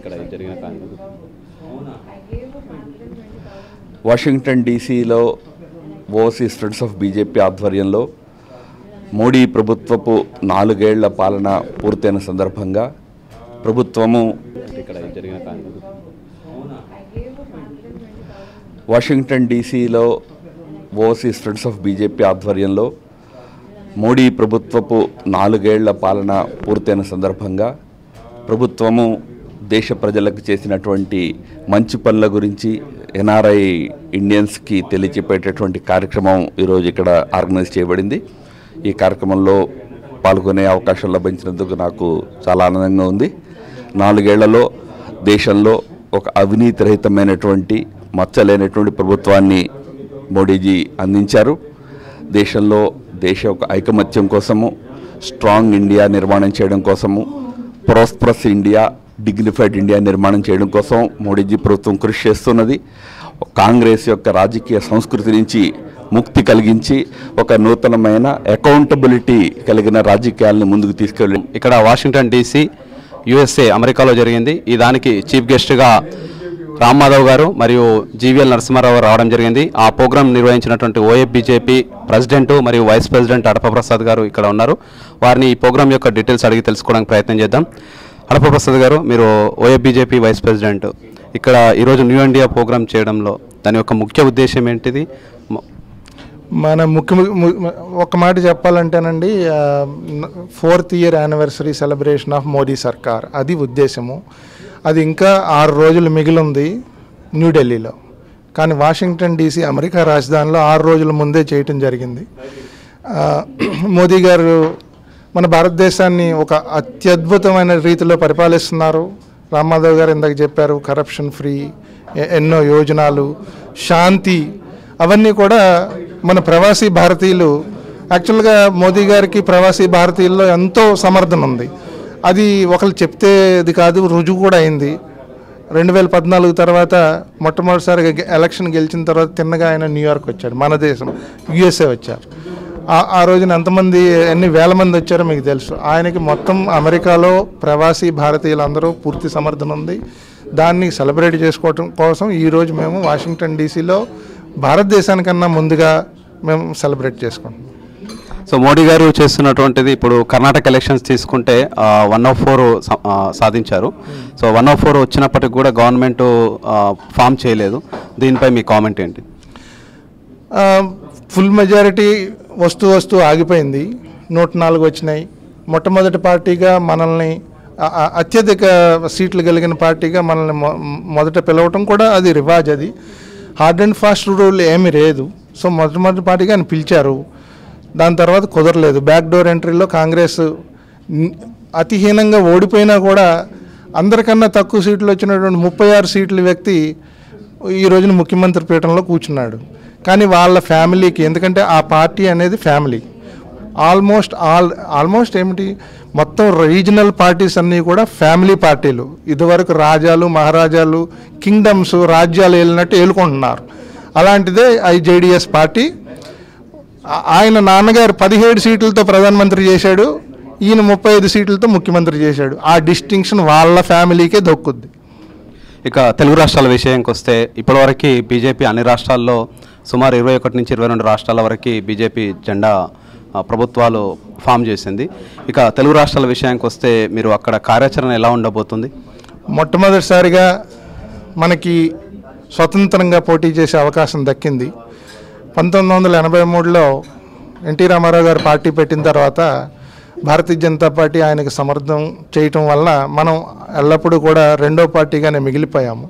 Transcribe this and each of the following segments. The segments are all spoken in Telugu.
వాషింగ్టన్ డీసీలో ఓవర్సీస్ ఫ్రెండ్స్ ఆఫ్ బీజేపీ ఆధ్వర్యంలో మోడీ ప్రభుత్వపు 4 ఏళ్ల పాలన పూర్తయిన సందర్భంగా ప్రభుత్వము వాషింగ్టన్ డీసీలో ఓవర్సీస్ ఫ్రెండ్స్ ఆఫ్ బీజేపీ ఆధ్వర్యంలో మోడీ ప్రభుత్వపు 4 ఏళ్ల పాలన పూర్తయిన సందర్భంగా ప్రభుత్వము దేశ ప్రజలకు చేసినటువంటి మంచి పనుల గురించి ఎన్ఆర్ఐ ఇండియన్స్కి తెలియచెప్పేటటువంటి కార్యక్రమం ఈరోజు ఇక్కడ ఆర్గనైజ్ చేయబడింది. ఈ కార్యక్రమంలో పాల్గొనే అవకాశం లభించినందుకు నాకు చాలా ఆనందంగా ఉంది. 4 ఏళ్లలో దేశంలో ఒక అవినీతి రహితమైనటువంటి మచ్చలేనటువంటి ప్రభుత్వాన్ని మోడీజీ అందించారు. దేశంలో దేశ ఒక ఐకమత్యం కోసము, స్ట్రాంగ్ ఇండియా నిర్మాణం చేయడం కోసము, ప్రాస్పరస్ ఇండియా, డిగ్నిఫైడ్ ఇండియా నిర్మాణం చేయడం కోసం మోడీజీ ప్రభుత్వం కృషి చేస్తున్నది. కాంగ్రెస్ యొక్క రాజకీయ సంస్కృతి నుంచి ముక్తి కలిగించి ఒక నూతనమైన అకౌంటబిలిటీ కలిగిన రాజకీయాలను ముందుకు తీసుకెళ్ళి ఇక్కడ వాషింగ్టన్ డీసీ యుఎస్ఏ అమెరికాలో జరిగింది. ఈ దానికి చీఫ్ గెస్ట్గా రామ్ మాధవ్ గారు మరియు జీవీఎల్ నరసింహారావు రావడం జరిగింది. ఆ ప్రోగ్రాం నిర్వహించినటువంటి ఓఎఫ్బీజేపీ ప్రెసిడెంట్ మరియు వైస్ ప్రెసిడెంట్ అడప ప్రసాద్ గారు ఇక్కడ ఉన్నారు. వారిని ఈ ప్రోగ్రాం యొక్క డీటెయిల్స్ అడిగి తెలుసుకోవడానికి ప్రయత్నం చేద్దాం. అడప ప్రసాద్ గారు, మీరు ఓఎఫ్బీజేపీ వైస్ ప్రెసిడెంట్, ఇక్కడ ఈరోజు న్యూ ఇండియా ప్రోగ్రాం చేయడంలో దాని యొక్క ముఖ్య ఉద్దేశం ఏంటిది? మన ఒక మాట చెప్పాలంటేనండి, 4th year anniversary celebration of Modi సర్కార్, అది ఉద్దేశము. అది ఇంకా 6 రోజులు మిగిలింది న్యూఢిల్లీలో. కానీ వాషింగ్టన్ డీసీ అమెరికా రాజధానిలో 6 రోజుల ముందే చేయటం జరిగింది. మోదీ గారు మన భారతదేశాన్ని ఒక అత్యద్భుతమైన రీతిలో పరిపాలిస్తున్నారు. రామ్ మాధవ్ గారు ఇందాక చెప్పారు, కరప్షన్ ఫ్రీ, ఎన్నో యోజనాలు, శాంతి, అవన్నీ కూడా మన ప్రవాసీ భారతీయులు, యాక్చువల్గా మోదీ గారికి ప్రవాసీ భారతీయుల్లో ఎంతో సమర్థన ఉంది. అది ఒకళ్ళు చెప్తేది కాదు, రుజువు కూడా అయింది. 2014 తర్వాత మొట్టమొదటిసారిగా ఎలక్షన్ గెలిచిన తర్వాత తిన్నగా ఆయన న్యూయార్క్ వచ్చాడు, మన దేశం యుఎస్ఏ వచ్చారు. ఆ రోజున ఎంతమంది, ఎన్ని వేల మంది వచ్చారో మీకు తెలుసు. ఆయనకి మొత్తం అమెరికాలో ప్రవాసీ భారతీయులందరూ పూర్తి సమర్థన ఉంది. దాన్ని సెలబ్రేట్ చేసుకోవటం కోసం ఈరోజు మేము వాషింగ్టన్ డీసీలో భారతదేశానికన్నా ముందుగా మేము సెలబ్రేట్ చేసుకుంటాం. సో మోడీ గారు చేస్తున్నటువంటిది, ఇప్పుడు కర్ణాటక ఎలక్షన్స్ తీసుకుంటే 104 సాధించారు. సో 104 వచ్చినప్పటికి కూడా గవర్నమెంట్ ఫామ్ చేయలేదు. దీనిపై మీ కామెంట్ ఏంటి? ఫుల్ మెజారిటీ వస్తూ ఆగిపోయింది. 104 వచ్చినాయి. మొట్టమొదటి పార్టీగా మనల్ని, అత్యధిక సీట్లు కలిగిన పార్టీగా మనల్ని మొదట పిలవటం కూడా అది రివాజ్. అది హార్డ్ అండ్ ఫాస్ట్ రూల్ ఏమీ లేదు. సో మొట్టమొదటి పార్టీగా ఆయన పిలిచారు. దాని తర్వాత కుదరలేదు. బ్యాక్ డోర్ ఎంట్రీలో కాంగ్రెస్ అతిహీనంగా ఓడిపోయినా కూడా అందరికన్నా తక్కువ సీట్లు వచ్చినటువంటి 36 సీట్ల వ్యక్తి ఈ రోజున ముఖ్యమంత్రి పీఠంలో కూర్చున్నాడు. కానీ వాళ్ళ ఫ్యామిలీకి, ఎందుకంటే ఆ పార్టీ అనేది ఫ్యామిలీ, ఆల్మోస్ట్ ఏమిటి, మొత్తం రీజనల్ పార్టీస్ అన్నీ కూడా ఫ్యామిలీ పార్టీలు. ఇదివరకు రాజాలు, మహారాజాలు, కింగ్డమ్స్, రాజ్యాలు ఏలినట్టు ఏలుకుంటున్నారు. అలాంటిదే జేడీఎస్ పార్టీ. ఆయన నాన్నగారు 17 సీట్లతో ప్రధానమంత్రి చేశాడు, ఈయన 35 సీట్లతో ముఖ్యమంత్రి చేశాడు. ఆ డిస్టింక్షన్ వాళ్ళ ఫ్యామిలీకే దొక్కుద్ది. ఇక తెలుగు రాష్ట్రాల విషయానికి వస్తే, ఇప్పటివరకు బీజేపీ అన్ని రాష్ట్రాల్లో సుమారు 21 నుంచి 22 రాష్ట్రాల వరకు బీజేపీ జెండా ప్రభుత్వాలు ఫామ్ చేసింది. ఇక తెలుగు రాష్ట్రాల విషయానికి వస్తే మీరు అక్కడ కార్యాచరణ ఎలా ఉండబోతుంది? మొట్టమొదటిసారిగా మనకి స్వతంత్రంగా పోటీ చేసే అవకాశం దక్కింది. 1983లో ఎన్టీ రామారావు గారు పార్టీ పెట్టిన తర్వాత భారతీయ జనతా పార్టీ ఆయనకు సమర్థం చేయటం వల్ల మనం ఎల్లప్పుడూ కూడా రెండో పార్టీగానే మిగిలిపోయాము.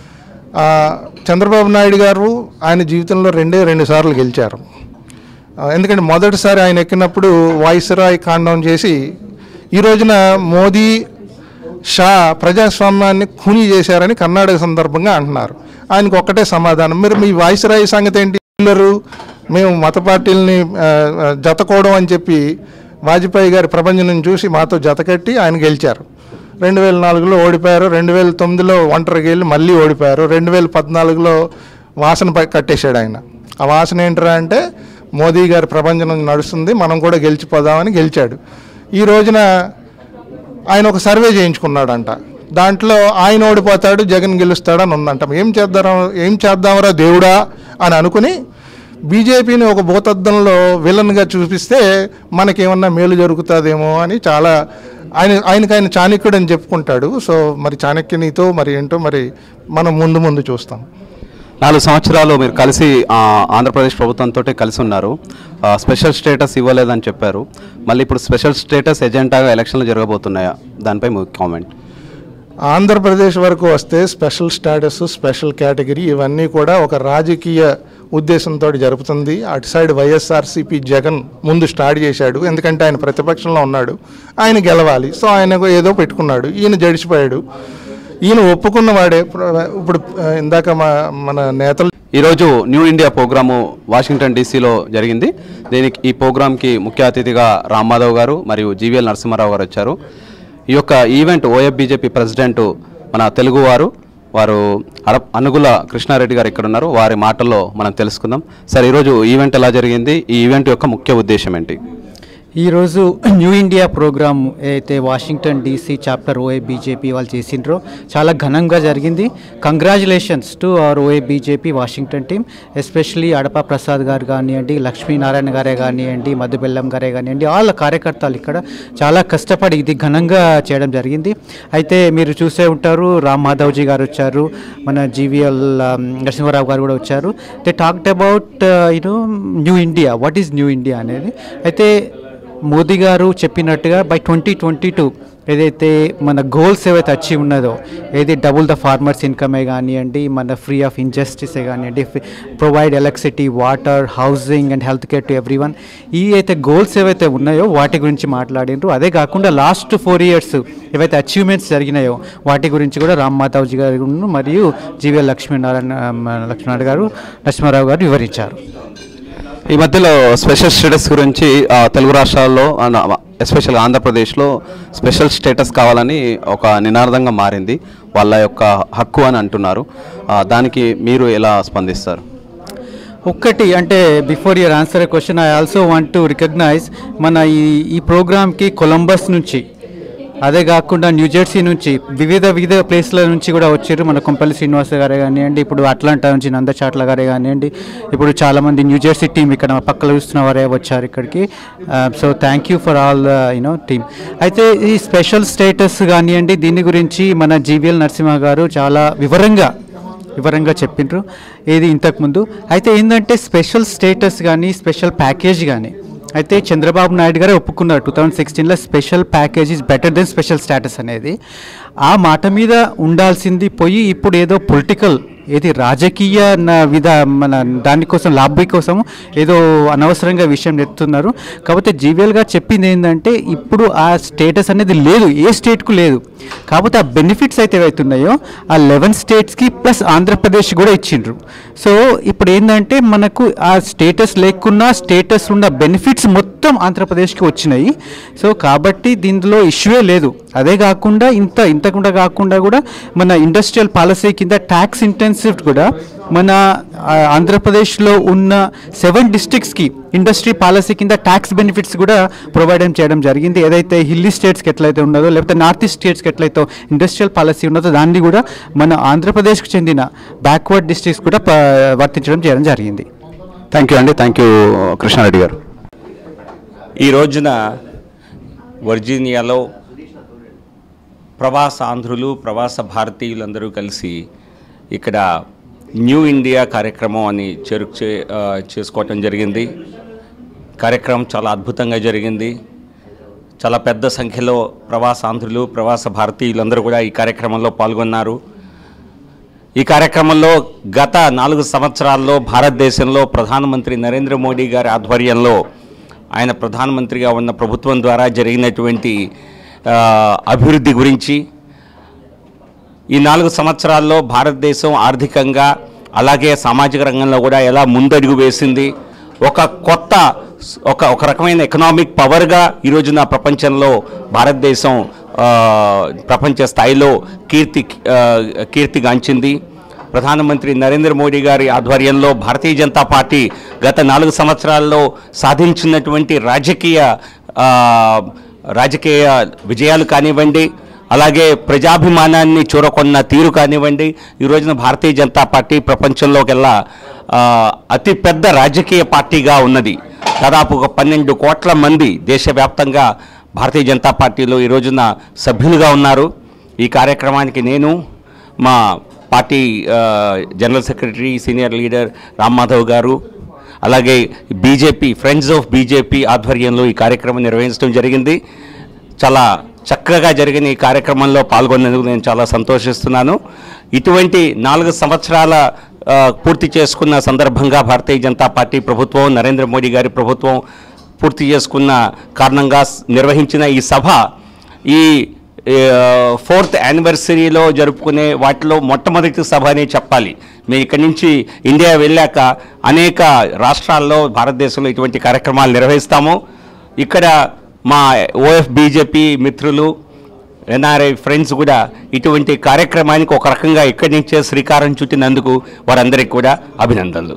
చంద్రబాబు నాయుడు గారు ఆయన జీవితంలో 2 సార్లు గెలిచారు. ఎందుకంటే మొదటిసారి ఆయన ఎక్కినప్పుడు వాయిస్రాయ్ కాండం చేసి, ఈ రోజున మోదీ, షా ప్రజాస్వామ్యాన్ని ఖూనీ చేశారని కర్ణాటక సందర్భంగా అంటున్నారు. ఆయనకు ఒక్కటే సమాధానం, మీరు మీ వాయిస్రాయ్ సంగతి ఏంటి, మేము మత పార్టీలని జతకోవడం అని చెప్పి వాజ్పేయి గారి ప్రపంచం చూసి మాతో జతకట్టి ఆయన గెలిచారు. 2004లో ఓడిపోయారు. 2009లో ఒంటరికి వెళ్ళి మళ్ళీ ఓడిపోయారు. 2014లో వాసన కట్టేశాడు ఆయన. ఆ వాసన ఏంటరా అంటే, మోదీ గారి ప్రపంచం నడుస్తుంది, మనం కూడా గెలిచిపోదామని గెలిచాడు. ఈ రోజున ఆయన ఒక సర్వే చేయించుకున్నాడంట, దాంట్లో ఆయన ఓడిపోతాడు, జగన్ గెలుస్తాడని ఉందంటాం. ఏం చేద్దామరా దేవుడా అని అనుకుని బీజేపీని ఒక భూతద్దంలో విలన్గా చూపిస్తే మనకేమన్నా మేలు జరుగుతుందేమో అని చాలా ఆయన చాణక్యుడు అని చెప్పుకుంటాడు. సో మరి చాణక్యునితో మరి ఏంటో మరి మనం ముందు చూస్తాం. 4 సంవత్సరాలు మీరు కలిసి ఆంధ్రప్రదేశ్ ప్రభుత్వంతో కలిసి ఉన్నారు. స్పెషల్ స్టేటస్ ఇవ్వలేదని చెప్పారు. మళ్ళీ ఇప్పుడు స్పెషల్ స్టేటస్ ఎజెండాగా ఎలక్షన్లు జరగబోతున్నాయా? దానిపై మీ కామెంట్. ఆంధ్రప్రదేశ్ వరకు వస్తే స్పెషల్ స్టేటస్, స్పెషల్ కేటగిరీ ఇవన్నీ కూడా ఒక రాజకీయ ఉద్దేశంతో జరుపుతుంది. అటు సైడ్ వైఎస్ఆర్సీపీ జగన్ ముందు స్టార్ట్ చేశాడు, ఎందుకంటే ఆయన ప్రతిపక్షంలో ఉన్నాడు, ఆయన గెలవాలి. సో ఆయన ఏదో పెట్టుకున్నాడు, ఈయన జడిచిపోయాడు. ఈయన ఒప్పుకున్నవాడే. ఇప్పుడు ఇందాక మన నేతలు ఈరోజు న్యూ ఇండియా ప్రోగ్రాము వాషింగ్టన్ డీసీలో జరిగింది. ఈ ప్రోగ్రాంకి ముఖ్య అతిథిగా రామ్ మాధవ్ గారు మరియు జీవీఎల్ నరసింహారావు గారు వచ్చారు. ఈ యొక్క ఈవెంట్ ఓఎఫ్ బీజేపీ ప్రెసిడెంట్ మన తెలుగువారు అనుగుల కృష్ణారెడ్డి గారు ఇక్కడ ఉన్నారు. వారి మాటల్లో మనం తెలుసుకుందాం. సార్, ఈరోజు ఈవెంట్ ఎలా జరిగింది? ఈ ఈవెంట్ యొక్క ముఖ్య ఉద్దేశం ఏంటి? ఈరోజు న్యూ ఇండియా ప్రోగ్రామ్ అయితే Washington DC chapter OF BJP వాళ్ళు చేసిండ్రో చాలా ఘనంగా జరిగింది. Congratulations to our OF BJP Washington team, especially Adapa Prasad garu కానివ్వండి, లక్ష్మీనారాయణ గారే కానివ్వండి, మధుబెల్లం గారే కానివ్వండి, వాళ్ళ కార్యకర్తలు ఇక్కడ చాలా కష్టపడి ఇది ఘనంగా చేయడం జరిగింది. అయితే మీరు చూసే ఉంటారు, రామ్ మాధవ్జీ గారు వచ్చారు, మన జీవీఎల్ నరసింహారావు గారు కూడా వచ్చారు. They talked about new India, what is new India అనేది. అయితే మోదీ గారు చెప్పినట్టుగా బై 2022 ఏదైతే మన గోల్స్ ఏవైతే అచీవ్ ఉన్నదో, ఏది డబుల్ ద ఫార్మర్స్ ఇన్కమే కానివ్వండి, మన ఫ్రీ ఆఫ్ ఇంజస్టిసే కానివ్వండి, provide electricity, water, housing and health care to everyone, ఈ అయితే గోల్స్ ఏవైతే ఉన్నాయో వాటి గురించి మాట్లాడినారు. అదే కాకుండా లాస్ట్ 4 years ఏవైతే అచీవ్మెంట్స్ జరిగినాయో వాటి గురించి కూడా రామ్ మాధవ్జీ గారు మరియు జీవీఎల్ లక్ష్మీనారాయణ గారు, నరసింహారావు గారు వివరించారు. ఈ మధ్యలో స్పెషల్ స్టేటస్ గురించి తెలుగు రాష్ట్రాల్లో ఎస్పెషల్గా ఆంధ్రప్రదేశ్లో స్పెషల్ స్టేటస్ కావాలని ఒక నినాదంగా మారింది. వాళ్ళ యొక్క హక్కు అని అంటున్నారు. దానికి మీరు ఎలా స్పందిస్తారు? ఒక్కటి అంటే before your answer a question, I also want to recognise మన ఈ ప్రోగ్రామ్కి కొలంబస్ నుంచి, అదే కాకుండా న్యూజెర్సీ నుంచి, వివిధ ప్లేస్ల నుంచి కూడా వచ్చారు. మన కొంపల్లి శ్రీనివాస గారే కానివ్వండి, ఇప్పుడు అట్లాంటా నుంచి నందచాట్ల గారే కానివ్వండి, ఇప్పుడు చాలామంది న్యూజెర్సీ టీం ఇక్కడ పక్కన చూస్తున్న వారే వచ్చారు ఇక్కడికి. So thank you for all team. అయితే ఈ స్పెషల్ స్టేటస్ కానివ్వండి, దీని గురించి మన జీవీఎల్ నరసింహ గారు చాలా వివరంగా చెప్పిండ్రు ఏది ఇంతకుముందు. అయితే ఏంటంటే స్పెషల్ స్టేటస్ కానీ స్పెషల్ ప్యాకేజ్ కానీ అయితే చంద్రబాబు నాయుడు గారే ఒప్పుకున్నారు 2016లో special package is better than special status అనేది. ఆ మాట మీద ఉండాల్సింది పోయి ఇప్పుడు ఏదో పొలిటికల్ ఏది రాజకీయ మన దానికోసం లాభీ కోసం ఏదో అనవసరంగా విషయం ఎత్తుతున్నారు. కాకపోతే జీవీఎల్గా చెప్పింది ఏంటంటే ఇప్పుడు ఆ స్టేటస్ అనేది లేదు, ఏ స్టేట్కు లేదు. కాకపోతే ఆ బెనిఫిట్స్ అయితే ఏవైతున్నాయో ఆ 11 స్టేట్స్కి ప్లస్ ఆంధ్రప్రదేశ్ కూడా ఇచ్చిండ్రు. సో ఇప్పుడు ఏంటంటే మనకు ఆ స్టేటస్ లేకున్నా స్టేటస్ ఉన్న బెనిఫిట్స్ మొత్తం ఆంధ్రప్రదేశ్కి వచ్చినాయి. సో కాబట్టి దీంట్లో ఇష్యూవే లేదు. అదే కాకుండా ఇంతకుండా కాకుండా కూడా మన ఇండస్ట్రియల్ పాలసీ కింద ట్యాక్స్ ఇంటెన్సివ్ కూడా మన ఆంధ్రప్రదేశ్లో ఉన్న 7 డిస్ట్రిక్ట్స్కి ఇండస్ట్రీ పాలసీ కింద ట్యాక్స్ బెనిఫిట్స్ కూడా ప్రొవైడ్ చేయడం జరిగింది. ఏదైతే హిల్లీ స్టేట్స్కి ఎట్లయితే ఉన్నదో, లేకపోతే నార్త్ ఈస్ట్ స్టేట్స్కి ఎట్లయితే ఇండస్ట్రియల్ పాలసీ ఉన్నదో దాన్ని కూడా మన ఆంధ్రప్రదేశ్కి చెందిన బ్యాక్వర్డ్ డిస్ట్రిక్ట్స్ కూడా చేయడం జరిగింది. థ్యాంక్ యూ అండి. Thank you Krishna Reddy garu. ఈ రోజున వర్జీనియాలో ప్రవాస ఆంధ్రులు, ప్రవాస భారతీయులందరూ కలిసి ఇక్కడ న్యూ ఇండియా కార్యక్రమం అని చేసుకోవటం జరిగింది. కార్యక్రమం చాలా అద్భుతంగా జరిగింది. చాలా పెద్ద సంఖ్యలో ప్రవాస ఆంధ్రులు, ప్రవాస భారతీయులందరూ కూడా ఈ కార్యక్రమంలో పాల్గొన్నారు. ఈ కార్యక్రమంలో గత 4 సంవత్సరాల్లో భారతదేశంలో ప్రధానమంత్రి నరేంద్ర మోడీ గారి ఆధ్వర్యంలో ఆయన ప్రధానమంత్రిగా ఉన్న ప్రభుత్వం ద్వారా జరిగినటువంటి అభివృద్ధి గురించి, ఈ 4 సంవత్సరాల్లో భారతదేశం ఆర్థికంగా అలాగే సామాజిక రంగంలో కూడా ఎలా ముందడుగు వేసింది, ఒక రకమైన ఎకనామిక్ పవర్గా ఈరోజున ప్రపంచంలో భారతదేశం ప్రపంచ స్థాయిలో కీర్తిగాంచింది. ప్రధానమంత్రి నరేంద్ర మోడీ గారి ఆధ్వర్యంలో భారతీయ జనతా పార్టీ గత 4 సంవత్సరాల్లో సాధించినటువంటి రాజకీయ విజయాలు కానివ్వండి, అలాగే ప్రజాభిమానాన్ని చూరకొన్న తీరు కానివ్వండి, ఈ రోజున భారతీయ జనతా పార్టీ ప్రపంచంలోకెల్లా అతిపెద్ద రాజకీయ పార్టీగా ఉన్నది. దాదాపు ఒక 12 కోట్ల మంది దేశవ్యాప్తంగా భారతీయ జనతా పార్టీలో ఈ రోజున సభ్యులుగా ఉన్నారు. ఈ కార్యక్రమానికి నేను, మా party general secretary, senior leader Ram Madhav garu, అలాగే బీజేపీ ఫ్రెండ్స్ ఆఫ్ బీజేపీ ఆధ్వర్యంలో ఈ కార్యక్రమం నిర్వహించడం జరిగింది. చాలా చక్కగా జరిగిన ఈ కార్యక్రమంలో పాల్గొన్నందుకు నేను చాలా సంతోషిస్తున్నాను. ఇటువంటి 4 సంవత్సరాల పూర్తి చేసుకున్న సందర్భంగా భారతీయ జనతా పార్టీ ప్రభుత్వం, నరేంద్ర మోడీ గారి ప్రభుత్వం పూర్తి చేసుకున్న కారణంగా నిర్వహించిన ఈ సభ ఈ 4th యానివర్సరీలో జరుపుకునే వాటిలో మొట్టమొదటి సభ అనే చెప్పాలి. మేము ఇక్కడి నుంచి ఇండియా వెళ్ళాక అనేక రాష్ట్రాల్లో భారతదేశంలో ఇటువంటి కార్యక్రమాలు నిర్వహిస్తాము. ఇక్కడ మా ఓఎఫ్ బీజేపీ మిత్రులు, ఎన్ఆర్ఐ ఫ్రెండ్స్ కూడా ఇటువంటి కార్యక్రమానికి ఒక రకంగా ఇక్కడి నుంచే శ్రీకారం చుట్టినందుకు వారందరికీ కూడా అభినందనలు.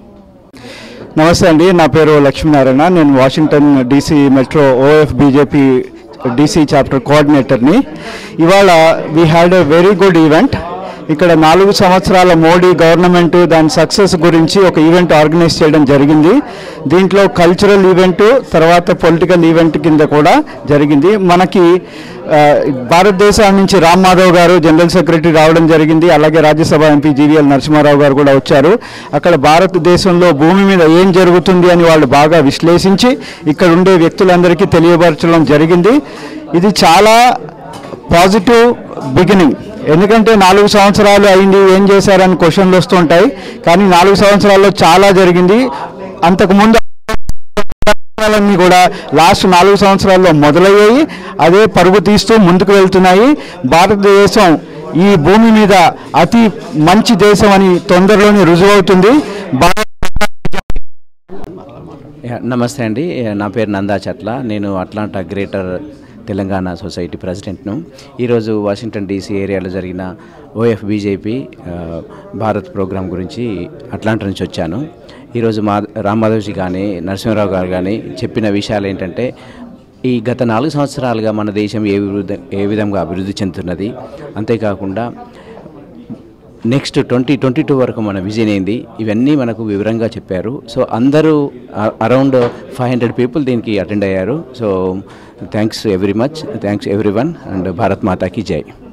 నమస్తే అండి, నా పేరు లక్ష్మీనారాయణ. నేను Washington DC metro OF BJP DC chapter కోఆర్డినేటర్ని. ఇవాళ we had a very good event. ఇక్కడ 4 సంవత్సరాల మోడీ గవర్నమెంట్ దాని సక్సెస్ గురించి ఒక ఈవెంట్ ఆర్గనైజ్ చేయడం జరిగింది. దీంట్లో కల్చరల్ ఈవెంట్, తర్వాత పొలిటికల్ ఈవెంట్ కింద కూడా జరిగింది. మనకి భారతదేశం నుంచి రామ్ మాధవ్ గారు జనరల్ సెక్రటరీ రావడం జరిగింది. అలాగే రాజ్యసభ ఎంపీ జీవీఎల్ నరసింహారావు గారు కూడా వచ్చారు. అక్కడ భారతదేశంలో భూమి మీద ఏం జరుగుతుంది అని వాళ్ళు బాగా విశ్లేషించి ఇక్కడ ఉండే వ్యక్తులందరికీ తెలియపరచడం జరిగింది. ఇది చాలా పాజిటివ్ బిగినింగ్. ఎందుకంటే 4 సంవత్సరాలు అయింది, ఏం చేశారని క్వశ్చన్లు వస్తుంటాయి. కానీ 4 సంవత్సరాల్లో చాలా జరిగింది. అంతకుముందు అన్నీ కూడా లాస్ట్ 4 సంవత్సరాల్లో మొదలయ్యాయి, అదే పరుగు తీస్తూ ముందుకు వెళ్తున్నాయి. భారతదేశం ఈ భూమి మీద అతి మంచి దేశం అని తొందరలోనే రుజువవుతుంది. నమస్తే అండి, నా పేరు నందా చట్ల. నేను అట్లాంటా గ్రేటర్ తెలంగాణ సొసైటీ ప్రెసిడెంట్ను. ఈరోజు వాషింగ్టన్ డీసీ ఏరియాలో జరిగిన ఓఎఫ్ బీజేపీ భారత్ ప్రోగ్రాం గురించి అట్లాంటా నుంచి వచ్చాను. ఈరోజు రామ్ మాధవ్జీ కానీ నరసింహారావు గారు కానీ చెప్పిన విషయాలు ఏంటంటే, ఈ గత 4 సంవత్సరాలుగా మన దేశం ఏ విధంగా అభివృద్ధి చెందుతున్నది, అంతేకాకుండా నెక్స్ట్ 2022 వరకు మన విజన్ ఏంది, ఇవన్నీ మనకు వివరంగా చెప్పారు. సో అందరూ అరౌండ్ 500 పీపుల్ దీనికి అటెండ్ అయ్యారు. So thanks very much, thanks everyone, and Bharat మాతాకి జై.